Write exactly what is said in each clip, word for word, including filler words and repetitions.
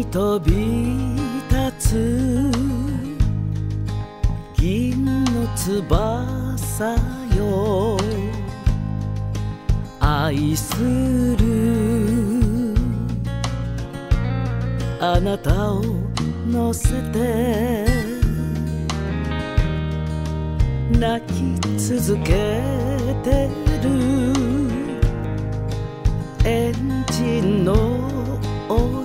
飛び立つ銀の翼よ愛するあなたを乗せて泣き続けてるエンジンの音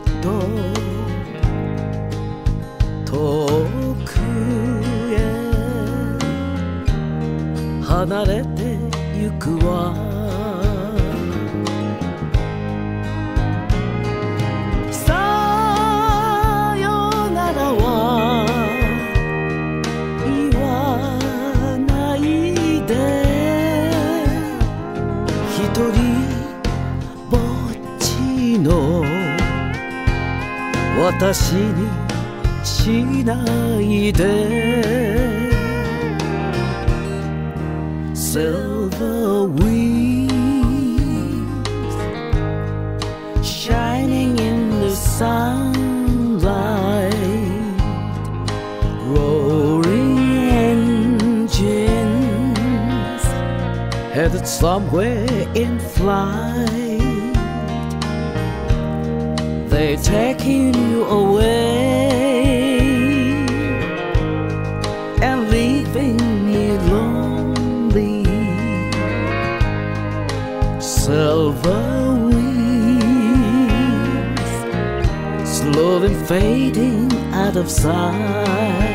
遠くへ離れてゆくわさよならは言わないで一人ぼっちの私にしないで Silver wings shining in the sunlight roaring engines headed somewhere in flight they're taking you away and leaving me lonely. Silver wings slowly fading out of sight.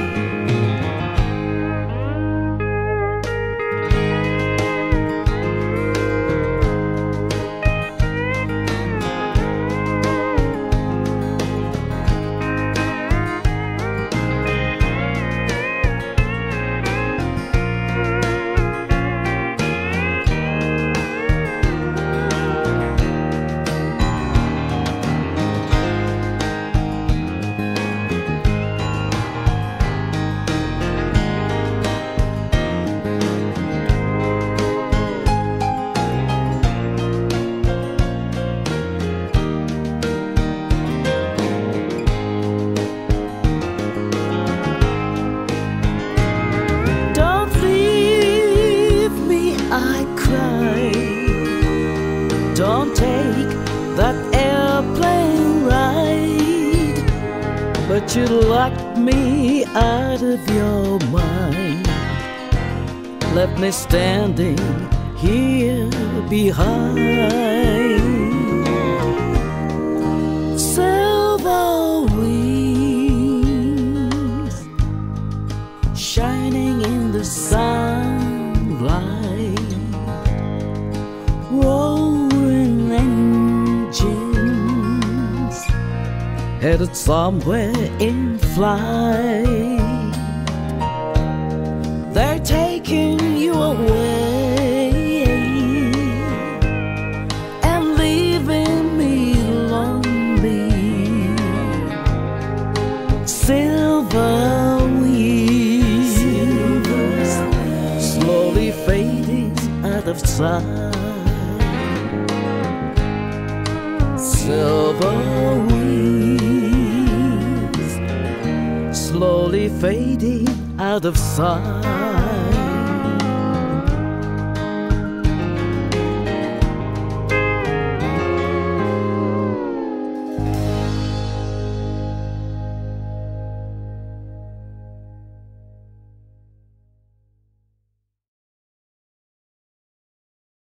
Don't take that airplane ride, but you locked me out of your mind. Left me standing here behind. Silver wings shining in the sunlight. Whoa. Headed somewhere in flight they're taking you away and leaving me lonely. Silver wings slowly fading out of sight. Silver wings slowly fading out of sight.